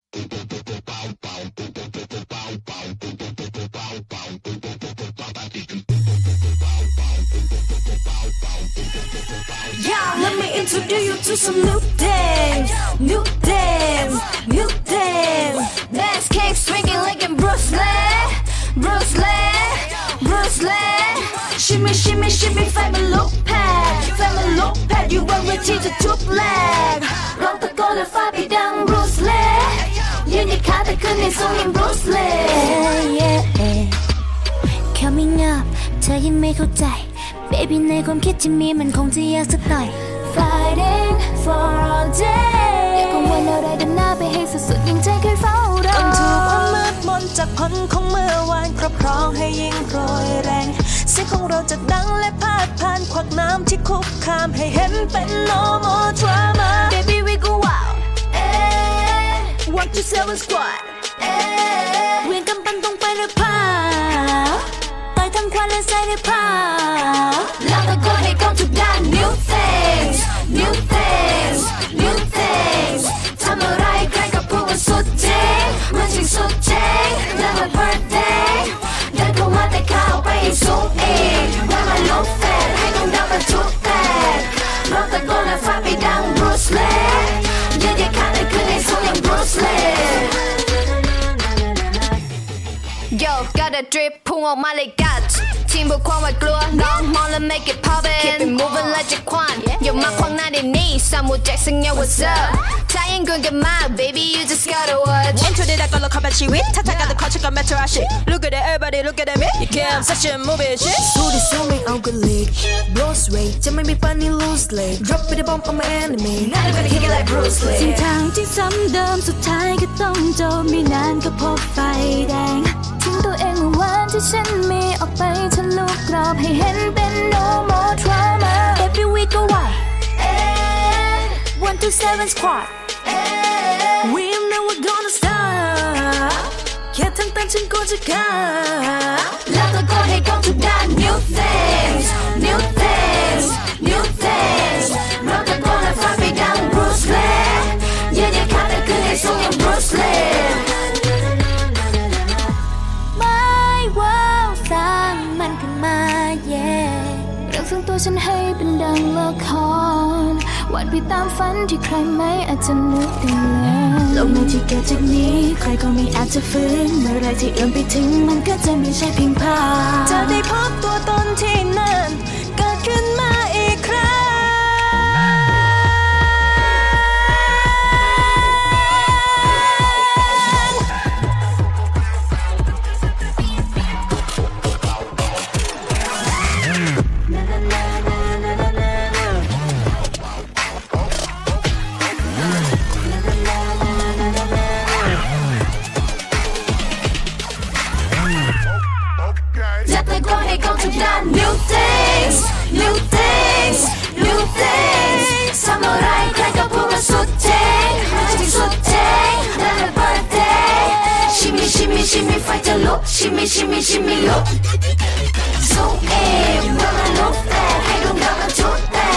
Yeah, let me introduce you to some new dance, new dance, new dance. Dance kicks swinging like in Bruce Lee, Bruce Lee, Bruce Lee. Shimmy, shimmy, shimmy, family look pad, family look pad. You run with teacher to black. ร้องตะโกนและฟ้าไปดัง Bruce Lee ยืนหยัดขาแต่ขึ้นในทรงอย่าง Bruce Lee. Coming up เธอยังไม่เข้าใจ Baby ในความคิดที่มีมันคงจะยากสักหน่อย Fighting for all day อย่ากังวลอะไรเดินหน้าไปให้สุดๆยังใจเคยเฝ้ารอก่อนถูกความมืดมนจากผลของเมื่อวานครอบครองให้ยิ่งโปรยแรงเสียงของเราจะดังและพาดผ่านขวากน้ำที่คุกคามให้เห็นเป็น no more drama Baby we go out 127 squad เวียนกำปั้นตรงไปหรือเปล่าต่อยทำควันและใส่หรือเปล่าแล้วตะโกนให้กล้องทุกด้าน New things New things New things ทำอะไรใครก็พูดว่าสุดจริงมันจริงสุดจริงแล้วมัน birthday เดินเข้ามาแต่ข้าวไปให้สูงอีกว่ามันลุกแฟนให้ดวงดาวมันทุกแตกร้องตะโกนและฟ้าไปดัง Bruce Lee ยืนหยัดขาแต่ขึ้นในทรงอย่าง Bruce Lee Yo got a drip พุ่งออกมาเลยกัดทีมบุกความหวาดกลัวน้องมองแล้ว make it poppin' keep it moving และจะควันอย่ามาขวางหน้าในนี้ซามูแจ็คสัญญา what's up ถ้ายังกุนกันมา baby you just gotta watch Intro ได้ก็ลดความเป็นชีวิตถ้าทางการตะคอฉันก็ไม่ทราชิ Look at it everybody look at me You can't such a movie shit Do this song make out good league Blows rate จะไม่มีปันนี่ lose leg Drop it the bomb on my enemy Now I'm gonna kick it like Bruce Lee เส้นทางที่ซ้ำเดิมสุดท้ายก็ต้องจบไม่นานก็พบไฟแดงทิ้งตัวเองเมื่อวานที่ฉันมีออกไปทะลุกรอบให้เห็นเป็น no more drama Every week go wild 127 squad We're never gonna stop แค่ทั้งตันฉันก็จะฆ่าแล้วตะโกนให้กล้องทุกด้าน New things New things New things ร้องตะโกนและฟ้าไปดัง Bruce Lee ยืนหยัดขาแต่ขึ้นในทรงอย่าง Bruce Lee My world สร้างมันขึ้นมา yeah เรื่องส่วนตัวฉันให้เป็นดังละครวาดไปตามฝันที่ใครไม่อาจจะนึกได้เลยโลกในที่เกิดจากนี้ใครก็ไม่อาจจะฟื้นเมื่อไรที่เอื้อมไปถึงมันก็จะไม่ใช่เพียงภาพจะได้พบตัวตนที่นั่นเกิดขึ้นมาอีกครั้งแล้วตะโกนให้กล้องทุกด้าน New things New things New things ทำอะไรใครก็พูดว่าสุดจริงมันจริงสุดจริงแล้วมัน birthday Shimmy shimmy shimmy ไฟจะลุก Shimmy shimmy shimmy ลุก Zoom in ว่ามันลุกแตกให้ดวงดาวมันทุกแต